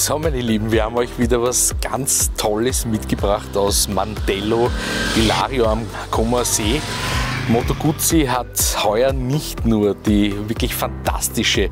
So meine Lieben, wir haben euch wieder was ganz Tolles mitgebracht aus Mandello Villario am Comer See. Moto Guzzi hat heuer nicht nur die wirklich fantastische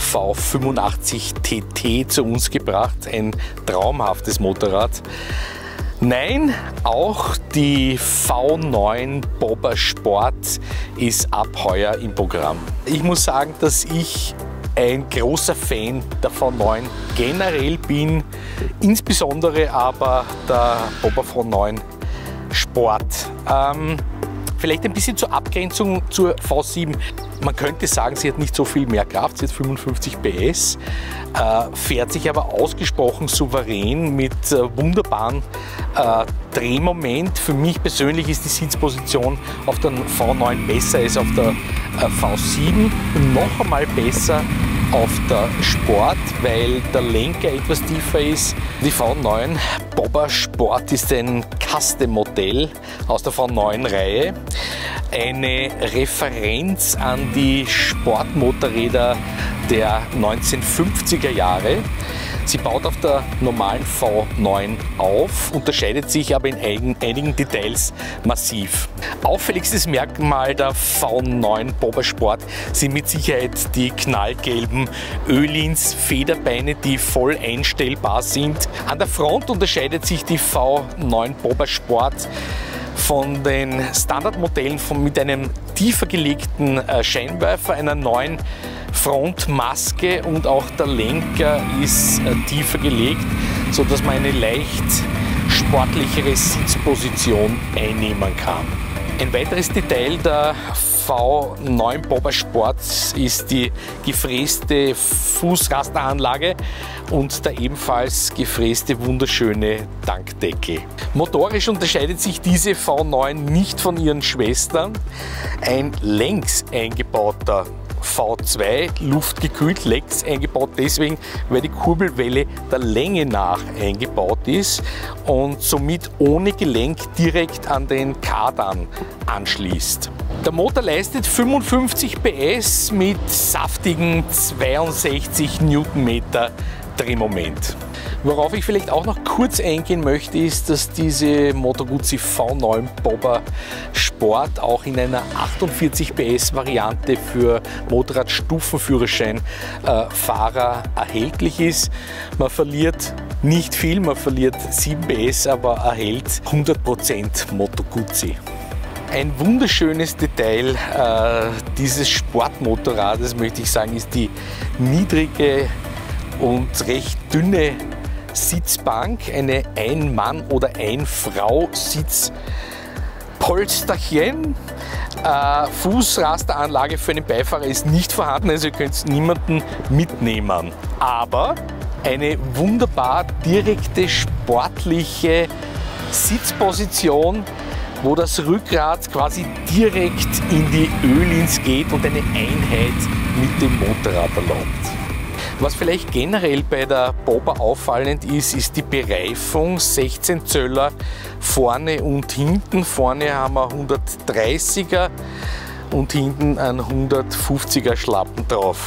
V85 TT zu uns gebracht, ein traumhaftes Motorrad. Nein, auch die V9 Bobber Sport ist ab heuer im Programm. Ich muss sagen, dass ich ein großer Fan der V9 generell bin, insbesondere aber der Bobber V9 Sport. Vielleicht ein bisschen zur Abgrenzung zur V7. Man könnte sagen, sie hat nicht so viel mehr Kraft, sie hat 55 PS, fährt sich aber ausgesprochen souverän mit wunderbaren Drehmoment. Für mich persönlich ist die Sitzposition auf der V9 besser als auf der V7 und noch einmal besser auf der Sport, weil der Lenker etwas tiefer ist. Die V9 Bobber Sport ist ein Custom-Modell aus der V9-Reihe. Eine Referenz an die Sportmotorräder der 1950er Jahre. Sie baut auf der normalen V9 auf, unterscheidet sich aber in einigen Details massiv. Auffälligstes Merkmal der V9 Bobber Sport sind mit Sicherheit die knallgelben Öhlins Federbeine, die voll einstellbar sind. An der Front unterscheidet sich die V9 Bobber Sport von den Standardmodellen mit einem tiefer gelegten Scheinwerfer, einer neuen Frontmaske, und auch der Lenker ist tiefer gelegt, sodass man eine leicht sportlichere Sitzposition einnehmen kann. Ein weiteres Detail der V9 Bobber Sport ist die gefräste Fußrasteranlage und der ebenfalls gefräste wunderschöne Tankdeckel. Motorisch unterscheidet sich diese V9 nicht von ihren Schwestern. Ein längs eingebauter V2, luftgekühlt, längs eingebaut deswegen, weil die Kurbelwelle der Länge nach eingebaut ist und somit ohne Gelenk direkt an den Kardan anschließt. Der Motor leistet 55 PS mit saftigen 62 Newtonmeter Drehmoment. Worauf ich vielleicht auch noch kurz eingehen möchte, ist, dass diese Moto Guzzi V9 Bobber Sport auch in einer 48 PS Variante für Motorradstufenführerschein-Fahrer erhältlich ist. Man verliert nicht viel, man verliert 7 PS, aber erhält 100% Moto Guzzi. Ein wunderschönes Detail dieses Sportmotorrades, möchte ich sagen, ist die niedrige und recht dünne Sitzbank, eine Ein-Mann- oder Ein-Frau-Sitzpolsterchen. Fußrasteranlage für einen Beifahrer ist nicht vorhanden, also ihr könnt niemanden mitnehmen. Aber eine wunderbar direkte, sportliche Sitzposition, wo das Rückgrat quasi direkt in die Öhlins geht und eine Einheit mit dem Motorrad erlaubt. Was vielleicht generell bei der Bobber auffallend ist, ist die Bereifung. 16 Zöller vorne und hinten. Vorne haben wir 130er und hinten ein 150er Schlappen drauf.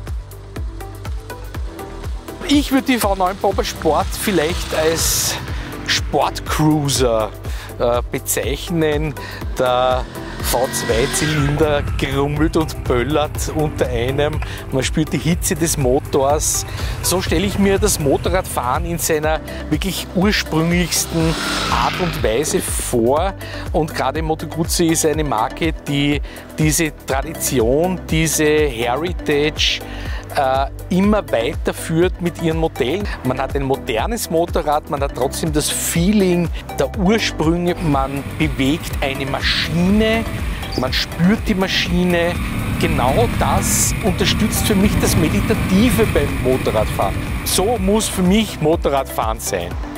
Ich würde die V9 Bobber Sport vielleicht als Sportcruiser bezeichnen. Der V2-Zylinder grummelt und böllert unter einem. Man spürt die Hitze des Motors. So stelle ich mir das Motorradfahren in seiner wirklich ursprünglichsten Art und Weise vor. Und gerade Moto Guzzi ist eine Marke, die diese Tradition, diese Heritage immer weiterführt mit ihren Modellen. Man hat ein modernes Motorrad, man hat trotzdem das Feeling der Ursprünge, man bewegt eine Maschine, man spürt die Maschine. Genau das unterstützt für mich das Meditative beim Motorradfahren. So muss für mich Motorradfahren sein.